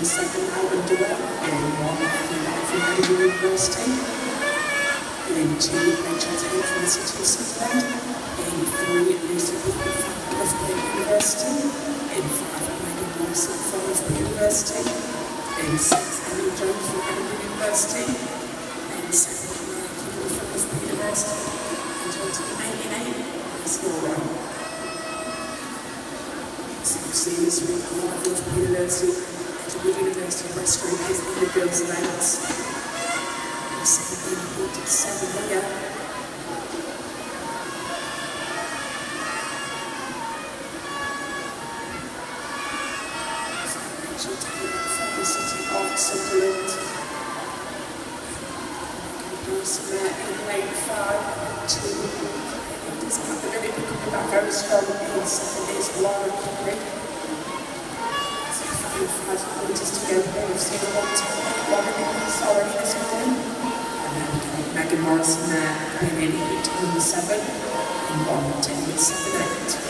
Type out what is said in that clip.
the second Alban Dewar, in 1, from Edinburgh University, in 2, Rachel Taylor from the City of Sunderland, in 3, Lucy Booker from Loughborough University, in 5, Megan Morrison from Loughborough University, in 6, Emily Jones from Edinburgh University, in 7, Mary Kimball from Loughborough University, and 28, is Laura. Seniors from Loughborough University, Edinburgh University West Group is in the girls' events. 1747 here. Rachel Taylor from the City of Sunderland. In lane 5, 2. It's going to be coming back very strong in second is Laura Kimball. 5 pointers together. We've seen a lot already this morning. And then Megan Morrison there, coming in 8 and 7, and 1, 10, 7, 8.